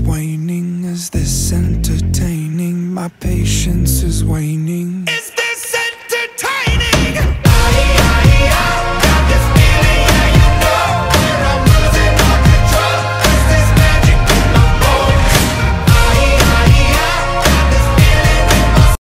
waning? Is this entertaining? My patience is waning.